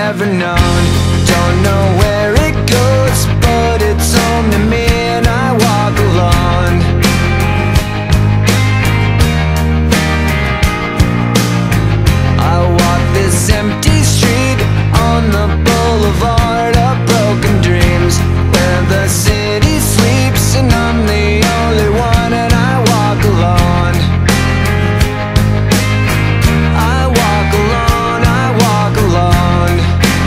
ever known. Don't know where it goes, but it's home to me, and I walk alone. I walk this empty street on the boulevard of broken dreams, where the city sleeps and I'm the only one, and I walk alone. I walk alone, I walk alone.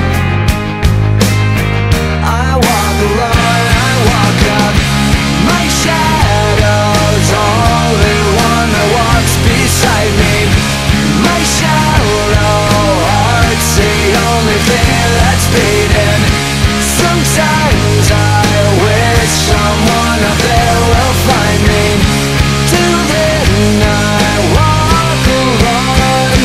I walk alone, I walk up. My shadow's only one that walks beside me. My shallow heart's the only thing that's beating. Sometimes I wish someone up there will find me. Till then I walk alone.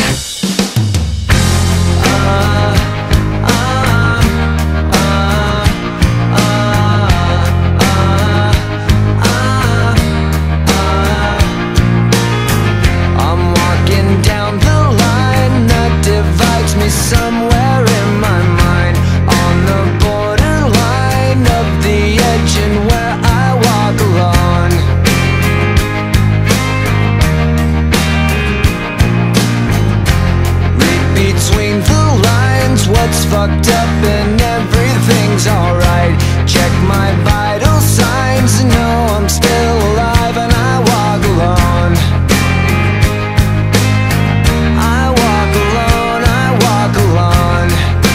I'm walking down the line that divides me somewhere in my mind, on the borderline of the edge and where I walk alone. Read between the lines what's fucked up and everything's alright. Check my vital signs and know I'm still alive, and I walk alone. I walk alone, I walk alone.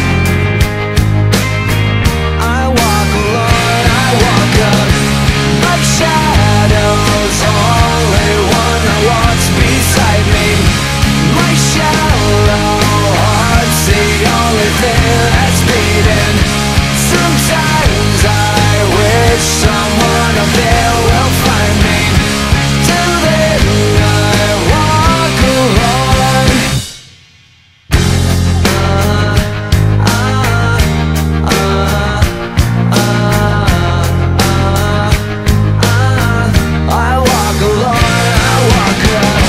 I walk alone, I walk up. My shadow's only one that walks beside me. My shallow heart's the only thing that's beating. Sometimes I wish someone up there will find me. Till then I walk alone. I walk alone, I walk up.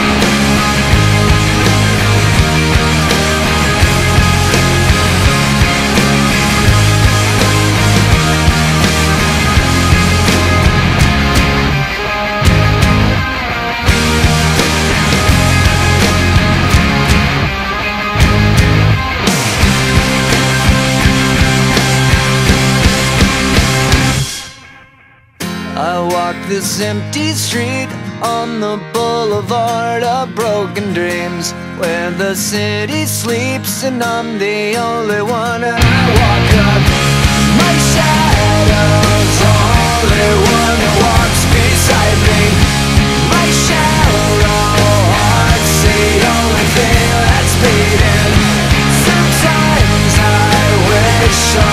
I walk this empty street on the boulevard of broken dreams, where the city sleeps and I'm the only one, and I walk up. My shadow's only one that walks beside me. My shallow heart's the only thing that's beating. Sometimes I wish